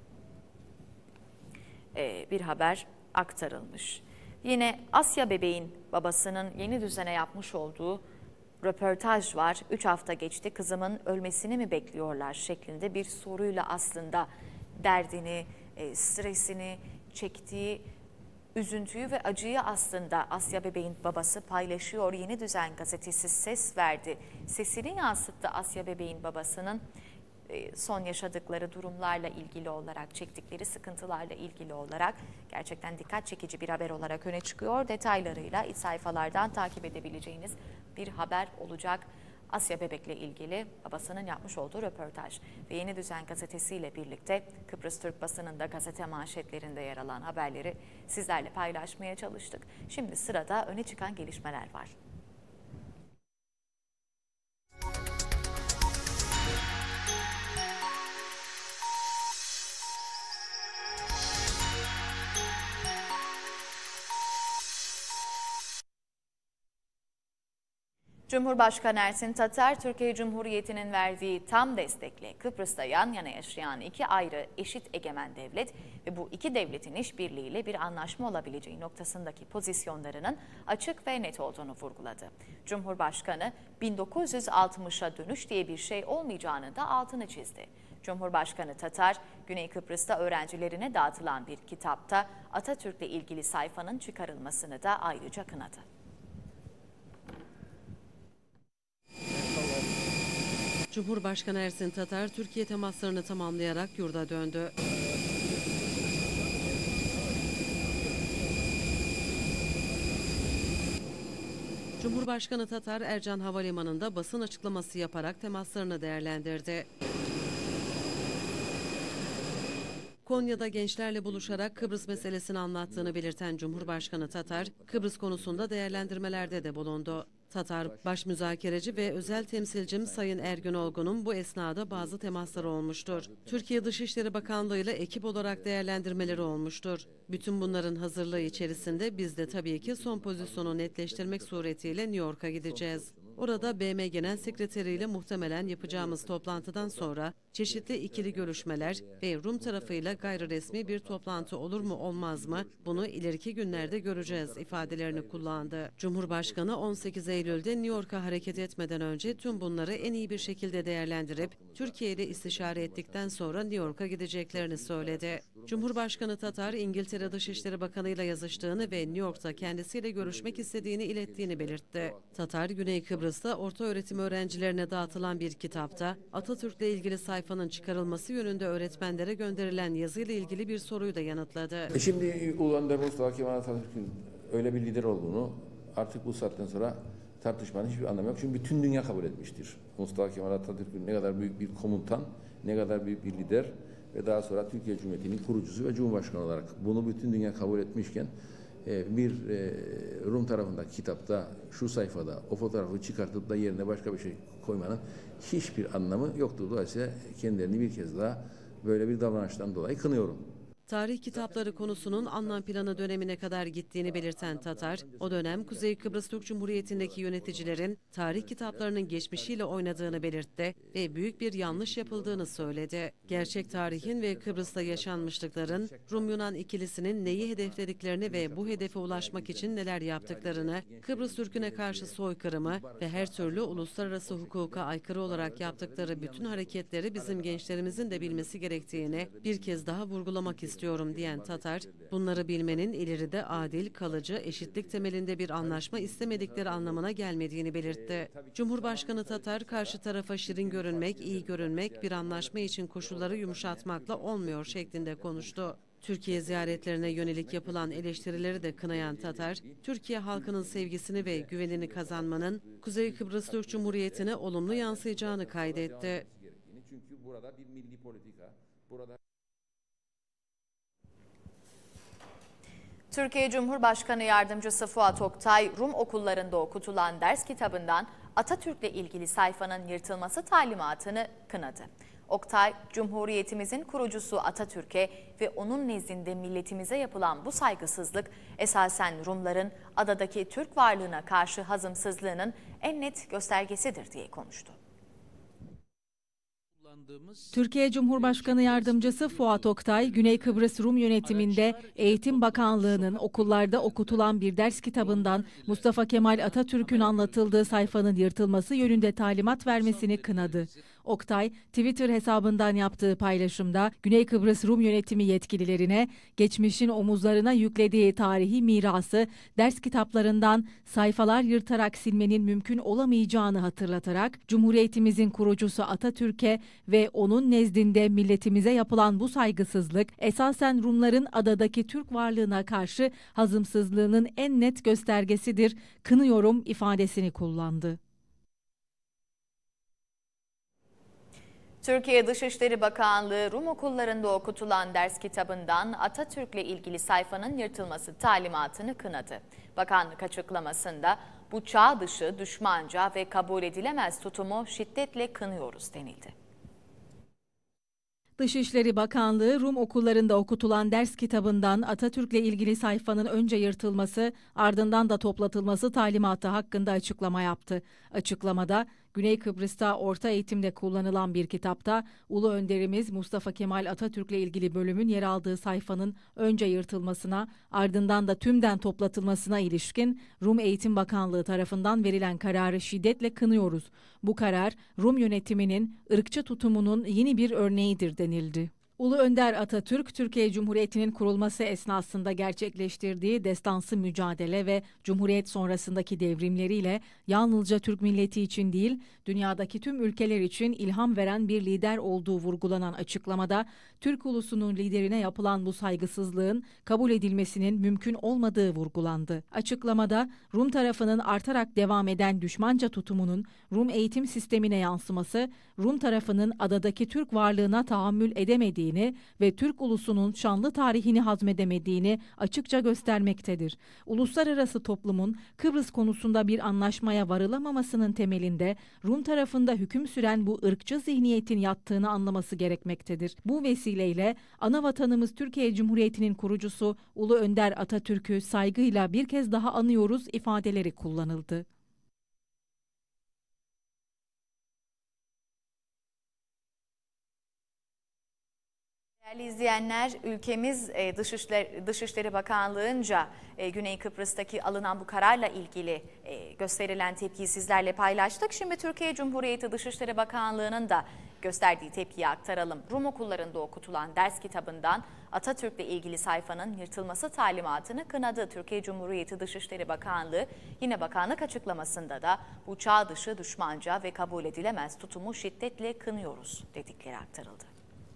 [SPEAKER 1] bir haber aktarılmış. Yine Asya bebeğin babasının Yeni Düzen'e yapmış olduğu röportaj var. Üç hafta geçti, kızımın ölmesini mi bekliyorlar şeklinde bir soruyla aslında derdini, stresini, çektiği üzüntüyü ve acıyı aslında Asya bebeğin babası paylaşıyor. Yeni Düzen Gazetesi ses verdi. Sesini yansıttı Asya bebeğin babasının. son yaşadıkları durumlarla ilgili olarak, çektikleri sıkıntılarla ilgili olarak gerçekten dikkat çekici bir haber olarak öne çıkıyor. Detaylarıyla iç sayfalardan takip edebileceğiniz bir haber olacak. Asya Bebek'le ilgili babasının yapmış olduğu röportaj ve Yeni Düzen gazetesiyle birlikte Kıbrıs Türk basınında gazete manşetlerinde yer alan haberleri sizlerle paylaşmaya çalıştık. Şimdi sırada öne çıkan gelişmeler var. Cumhurbaşkanı Ersin Tatar, Türkiye Cumhuriyeti'nin verdiği tam destekle Kıbrıs'ta yan yana yaşayan iki ayrı eşit egemen devlet ve bu iki devletin işbirliğiyle bir anlaşma olabileceği noktasındaki pozisyonlarının açık ve net olduğunu vurguladı. Cumhurbaşkanı, bin dokuz yüz altmışa dönüş diye bir şey olmayacağını da altını çizdi. Cumhurbaşkanı Tatar, Güney Kıbrıs'ta öğrencilerine dağıtılan bir kitapta Atatürk'le ilgili sayfanın çıkarılmasını da ayrıca kınadı.
[SPEAKER 2] Cumhurbaşkanı Ersin Tatar, Türkiye temaslarını tamamlayarak yurda döndü. Cumhurbaşkanı Tatar, Ercan Havalimanı'nda basın açıklaması yaparak temaslarını değerlendirdi. Konya'da gençlerle buluşarak Kıbrıs meselesini anlattığını belirten Cumhurbaşkanı Tatar, Kıbrıs konusunda değerlendirmelerde de bulundu. Tatar, baş müzakereci ve özel temsilcim Sayın Ergün Olgun'un bu esnada bazı temasları olmuştur. Türkiye Dışişleri Bakanlığı ile ekip olarak değerlendirmeleri olmuştur. Bütün bunların hazırlığı içerisinde biz de tabii ki son pozisyonu netleştirmek suretiyle New York'a gideceğiz. Orada B M Genel Sekreteri ile muhtemelen yapacağımız toplantıdan sonra çeşitli ikili görüşmeler ve Rum tarafıyla gayri resmi bir toplantı olur mu olmaz mı bunu ileriki günlerde göreceğiz ifadelerini kullandı. Cumhurbaşkanı on sekiz Eylül'de New York'a hareket etmeden önce tüm bunları en iyi bir şekilde değerlendirip Türkiye ile istişare ettikten sonra New York'a gideceklerini söyledi. Cumhurbaşkanı Tatar, İngiltere Dışişleri Bakanı ile yazıştığını ve New York'ta kendisiyle görüşmek istediğini ilettiğini belirtti. Tatar, Güney Kıbrıs'ta ortaöğretim öğrencilerine dağıtılan bir kitapta Atatürk'le ilgili sayfanın çıkarılması yönünde öğretmenlere gönderilen yazıyla ilgili bir soruyu da yanıtladı.
[SPEAKER 3] E şimdi Ulu Önder Mustafa Kemal Atatürk'ün öyle bir lider olduğunu artık bu saatten sonra tartışmanın hiçbir anlamı yok. Çünkü bütün dünya kabul etmiştir. Mustafa Kemal Atatürk'ün ne kadar büyük bir komutan, ne kadar büyük bir lider ve daha sonra Türkiye Cumhuriyeti'nin kurucusu ve Cumhurbaşkanı olarak bunu bütün dünya kabul etmişken bir Rum tarafındaki kitapta şu sayfada o fotoğrafı çıkartıp da yerine başka bir şey koymanın hiçbir anlamı yoktur. Dolayısıyla kendilerini bir kez daha böyle bir davranıştan dolayı kınıyorum.
[SPEAKER 2] Tarih kitapları konusunun anlam planı dönemine kadar gittiğini belirten Tatar, o dönem Kuzey Kıbrıs Türk Cumhuriyeti'ndeki yöneticilerin tarih kitaplarının geçmişiyle oynadığını belirtti ve büyük bir yanlış yapıldığını söyledi. Gerçek tarihin ve Kıbrıs'ta yaşanmışlıkların, Rum-Yunan ikilisinin neyi hedeflediklerini ve bu hedefe ulaşmak için neler yaptıklarını, Kıbrıs Türk'üne karşı soykırımı ve her türlü uluslararası hukuka aykırı olarak yaptıkları bütün hareketleri bizim gençlerimizin de bilmesi gerektiğini bir kez daha vurgulamak istiyorum. istiyorum diyen Tatar, bunları bilmenin ileride adil, kalıcı, eşitlik temelinde bir anlaşma istemedikleri anlamına gelmediğini belirtti. Cumhurbaşkanı Tatar, karşı tarafa şirin görünmek, iyi görünmek, bir anlaşma için koşulları yumuşatmakla olmuyor şeklinde konuştu. Türkiye ziyaretlerine yönelik yapılan eleştirileri de kınayan Tatar, Türkiye halkının sevgisini ve güvenini kazanmanın Kuzey Kıbrıs Türk Cumhuriyeti'ne olumlu yansıyacağını kaydetti.
[SPEAKER 3] Çünkü burada bir milli politika, burada
[SPEAKER 1] Türkiye Cumhurbaşkanı Yardımcısı Fuat Oktay, Rum okullarında okutulan ders kitabından Atatürk'le ilgili sayfanın yırtılması talimatını kınadı. Oktay, Cumhuriyetimizin kurucusu Atatürk'e ve onun nezdinde milletimize yapılan bu saygısızlık esasen Rumların adadaki Türk varlığına karşı hazımsızlığının en net göstergesidir diye konuştu.
[SPEAKER 4] Türkiye Cumhurbaşkanı Yardımcısı Fuat Oktay, Güney Kıbrıs Rum yönetiminde Eğitim Bakanlığı'nın okullarda okutulan bir ders kitabından Mustafa Kemal Atatürk'ün anlatıldığı sayfanın yırtılması yönünde talimat vermesini kınadı. Oktay, Twitter hesabından yaptığı paylaşımda Güney Kıbrıs Rum yönetimi yetkililerine geçmişin omuzlarına yüklediği tarihi mirası ders kitaplarından sayfalar yırtarak silmenin mümkün olamayacağını hatırlatarak Cumhuriyetimizin kurucusu Atatürk'e ve onun nezdinde milletimize yapılan bu saygısızlık esasen Rumların adadaki Türk varlığına karşı hazımsızlığının en net göstergesidir, kınıyorum ifadesini kullandı.
[SPEAKER 1] Türkiye Dışişleri Bakanlığı Rum okullarında okutulan ders kitabından Atatürk'le ilgili sayfanın yırtılması talimatını kınadı. Bakanlık açıklamasında bu çağ dışı, düşmanca ve kabul edilemez tutumu şiddetle kınıyoruz denildi.
[SPEAKER 4] Dışişleri Bakanlığı Rum okullarında okutulan ders kitabından Atatürk'le ilgili sayfanın önce yırtılması, ardından da toplatılması talimatı hakkında açıklama yaptı. Açıklamada, Güney Kıbrıs'ta orta eğitimde kullanılan bir kitapta Ulu Önderimiz Mustafa Kemal Atatürk'le ilgili bölümün yer aldığı sayfanın önce yırtılmasına, ardından da tümden toplatılmasına ilişkin Rum Eğitim Bakanlığı tarafından verilen kararı şiddetle kınıyoruz. Bu karar Rum yönetiminin ırkçı tutumunun yeni bir örneğidir denildi. Ulu Önder Atatürk, Türkiye Cumhuriyeti'nin kurulması esnasında gerçekleştirdiği destansı mücadele ve Cumhuriyet sonrasındaki devrimleriyle yalnızca Türk milleti için değil, dünyadaki tüm ülkeler için ilham veren bir lider olduğu vurgulanan açıklamada, Türk ulusunun liderine yapılan bu saygısızlığın kabul edilmesinin mümkün olmadığı vurgulandı. Açıklamada, Rum tarafının artarak devam eden düşmanca tutumunun Rum eğitim sistemine yansıması, Rum tarafının adadaki Türk varlığına tahammül edemediği ve Türk ulusunun şanlı tarihini hazmedemediğini açıkça göstermektedir. Uluslararası toplumun Kıbrıs konusunda bir anlaşmaya varılamamasının temelinde Rum tarafında hüküm süren bu ırkçı zihniyetin yattığını anlaması gerekmektedir. Bu vesileyle ana vatanımız Türkiye Cumhuriyeti'nin kurucusu Ulu Önder Atatürk'ü saygıyla bir kez daha anıyoruz ifadeleri kullanıldı.
[SPEAKER 1] Değerli izleyenler, ülkemiz Dışişleri, Dışişleri Bakanlığı'nca Güney Kıbrıs'taki alınan bu kararla ilgili gösterilen tepkiyi sizlerle paylaştık. Şimdi Türkiye Cumhuriyeti Dışişleri Bakanlığı'nın da gösterdiği tepkiyi aktaralım. Rum okullarında okutulan ders kitabından Atatürk'le ilgili sayfanın yırtılması talimatını kınadı. Türkiye Cumhuriyeti Dışişleri Bakanlığı yine bakanlık açıklamasında da bu çağ dışı, düşmanca ve kabul edilemez tutumu şiddetle kınıyoruz dedikleri aktarıldı.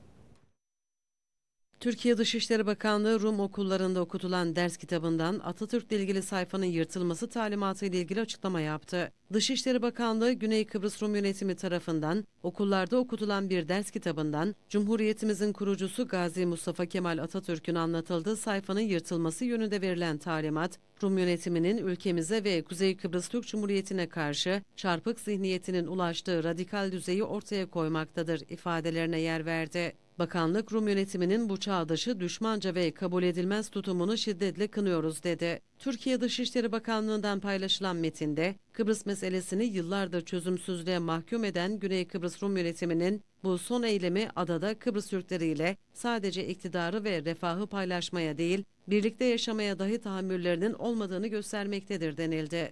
[SPEAKER 2] Türkiye Dışişleri Bakanlığı Rum okullarında okutulan ders kitabından Atatürk'le ilgili sayfanın yırtılması talimatı ile ilgili açıklama yaptı. Dışişleri Bakanlığı Güney Kıbrıs Rum yönetimi tarafından okullarda okutulan bir ders kitabından Cumhuriyetimizin kurucusu Gazi Mustafa Kemal Atatürk'ün anlatıldığı sayfanın yırtılması yönünde verilen talimat, Rum yönetiminin ülkemize ve Kuzey Kıbrıs Türk Cumhuriyeti'ne karşı çarpık zihniyetinin ulaştığı radikal düzeyi ortaya koymaktadır ifadelerine yer verdi. Bakanlık, Rum yönetiminin bu çağ dışı, düşmanca ve kabul edilmez tutumunu şiddetle kınıyoruz dedi. Türkiye Dışişleri Bakanlığı'ndan paylaşılan metinde, Kıbrıs meselesini yıllardır çözümsüzlüğe mahkum eden Güney Kıbrıs Rum yönetiminin bu son eylemi adada Kıbrıs Türkleriyle sadece iktidarı ve refahı paylaşmaya değil, birlikte yaşamaya dahi tahammüllerinin olmadığını göstermektedir denildi.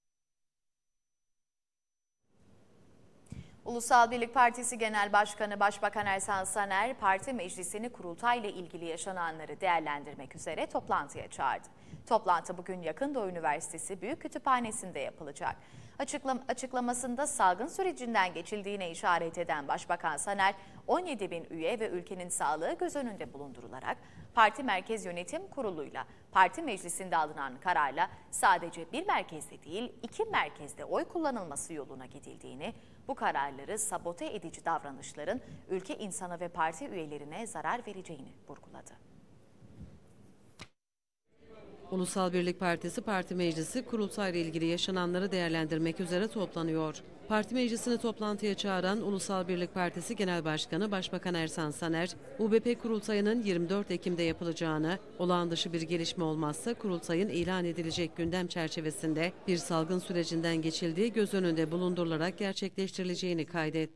[SPEAKER 1] Ulusal Birlik Partisi Genel Başkanı Başbakan Ersan Saner, parti meclisini kurultayla ilgili yaşananları değerlendirmek üzere toplantıya çağırdı. Toplantı bugün Yakın Doğu Üniversitesi Büyük Kütüphanesi'nde yapılacak. Açıklam açıklamasında salgın sürecinden geçildiğine işaret eden Başbakan Saner, on yedi bin üye ve ülkenin sağlığı göz önünde bulundurularak Parti Merkez Yönetim Kurulu'yla parti meclisinde alınan kararla sadece bir merkezde değil iki merkezde oy kullanılması yoluna gidildiğini, bu kararları sabote edici davranışların ülke insanı ve parti üyelerine zarar vereceğini vurguladı.
[SPEAKER 2] Ulusal Birlik Partisi Parti Meclisi kurultayla ilgili yaşananları değerlendirmek üzere toplanıyor. Parti meclisini toplantıya çağıran Ulusal Birlik Partisi Genel Başkanı Başbakan Ersan Saner, U B P kurultayının yirmi dört Ekim'de yapılacağını, olağan dışı bir gelişme olmazsa kurultayın ilan edilecek gündem çerçevesinde bir salgın sürecinden geçildiği göz önünde bulundurularak gerçekleştirileceğini kaydetti.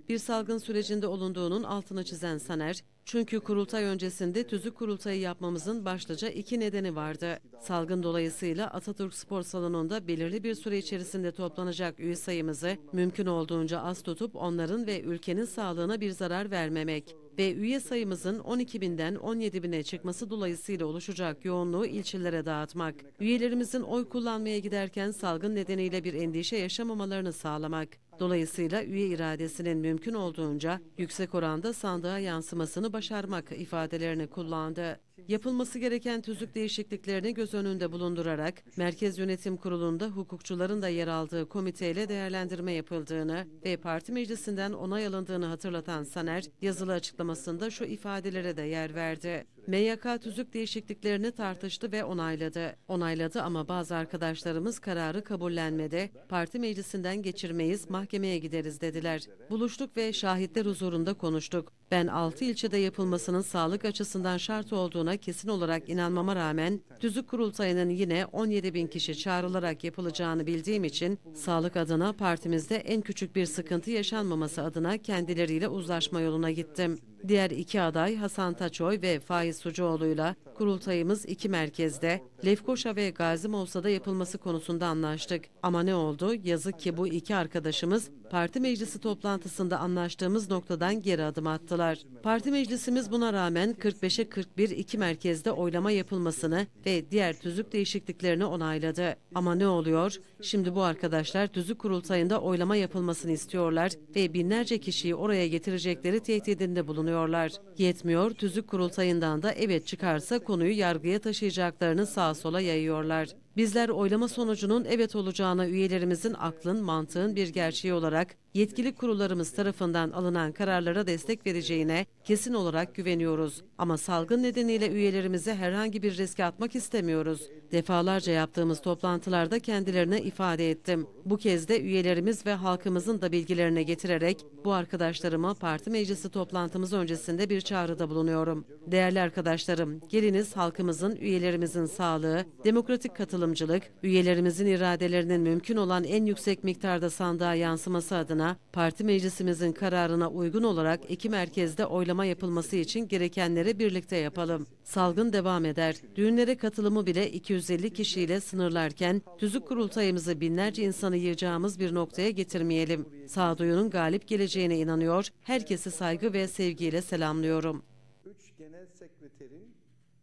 [SPEAKER 2] Bir salgın sürecinde olunduğunun altını çizen Saner, çünkü kurultay öncesinde tüzük kurultayı yapmamızın başlıca iki nedeni vardı. Salgın dolayısıyla Atatürk Spor Salonu'nda belirli bir süre içerisinde toplanacak üye sayımızı mümkün olduğunca az tutup onların ve ülkenin sağlığına bir zarar vermemek ve üye sayımızın on iki binden on yedi bine çıkması dolayısıyla oluşacak yoğunluğu ilçelere dağıtmak, üyelerimizin oy kullanmaya giderken salgın nedeniyle bir endişe yaşamamalarını sağlamak. Dolayısıyla üye iradesinin mümkün olduğunca yüksek oranda sandığa yansımasını başarmak ifadelerini kullandı. Yapılması gereken tüzük değişikliklerini göz önünde bulundurarak Merkez Yönetim Kurulu'nda hukukçuların da yer aldığı komiteyle değerlendirme yapıldığını ve parti meclisinden onay alındığını hatırlatan Saner, yazılı açıklamasında şu ifadelere de yer verdi. M Y K tüzük değişikliklerini tartıştı ve onayladı. Onayladı ama bazı arkadaşlarımız kararı kabullenmedi. Parti meclisinden geçirmeyiz, mahkemeye gideriz dediler. Buluştuk ve şahitler huzurunda konuştuk. Ben altı ilçede yapılmasının sağlık açısından şart olduğuna kesin olarak inanmama rağmen tüzük kurultayının yine on yedi bin kişi çağrılarak yapılacağını bildiğim için sağlık adına partimizde en küçük bir sıkıntı yaşanmaması adına kendileriyle uzlaşma yoluna gittim. Diğer iki aday Hasan Taçoy ve Faiz Sucuoğlu'yla kurultayımız iki merkezde, Lefkoşa ve Gazi Mosa'da yapılması konusunda anlaştık. Ama ne oldu? Yazık ki bu iki arkadaşımız parti meclisi toplantısında anlaştığımız noktadan geri adım attılar. Parti meclisimiz buna rağmen kırk beşe kırk bir iki merkezde oylama yapılmasını ve diğer tüzük değişikliklerini onayladı. Ama ne oluyor? Şimdi bu arkadaşlar tüzük kurultayında oylama yapılmasını istiyorlar ve binlerce kişiyi oraya getirecekleri tehdidinde bulunuyorlar. Yetmiyor, tüzük kurultayından da evet çıkarsa konuyu yargıya taşıyacaklarını sağa sola yayıyorlar. Bizler oylama sonucunun evet olacağına üyelerimizin aklın, mantığın bir gerçeği olarak yetkili kurullarımız tarafından alınan kararlara destek vereceğine kesin olarak güveniyoruz. Ama salgın nedeniyle üyelerimizi herhangi bir riske atmak istemiyoruz. Defalarca yaptığımız toplantılarda kendilerine ifade ettim. Bu kez de üyelerimiz ve halkımızın da bilgilerine getirerek bu arkadaşlarıma parti meclisi toplantımız öncesinde bir çağrıda bulunuyorum. Değerli arkadaşlarım, geliniz halkımızın, üyelerimizin sağlığı, demokratik katılımcılık, üyelerimizin iradelerinin mümkün olan en yüksek miktarda sandığa yansıması adına parti meclisimizin kararına uygun olarak iki merkezde oylama yapılması için gerekenleri birlikte yapalım. Salgın devam eder. Düğünlere katılımı bile iki yüz elli kişiyle sınırlarken tüzük kurultayımızı binlerce insanı yığacağımız bir noktaya getirmeyelim. Sağduyunun galip geleceğine inanıyor, herkesi saygı ve sevgiyle selamlıyorum.
[SPEAKER 5] Üç Genel Sekreterin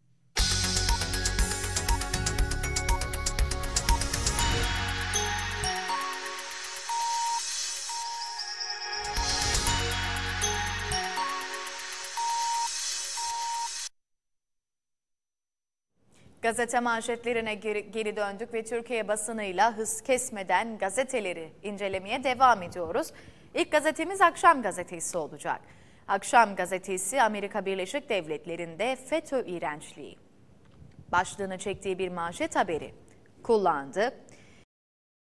[SPEAKER 1] Gazete manşetlerine geri, geri döndük ve Türkiye basınıyla hız kesmeden gazeteleri incelemeye devam ediyoruz. İlk gazetemiz Akşam Gazetesi olacak. Akşam Gazetesi Amerika Birleşik Devletleri'nde FETÖ iğrençliği başlığını çektiği bir manşet haberi kullandı.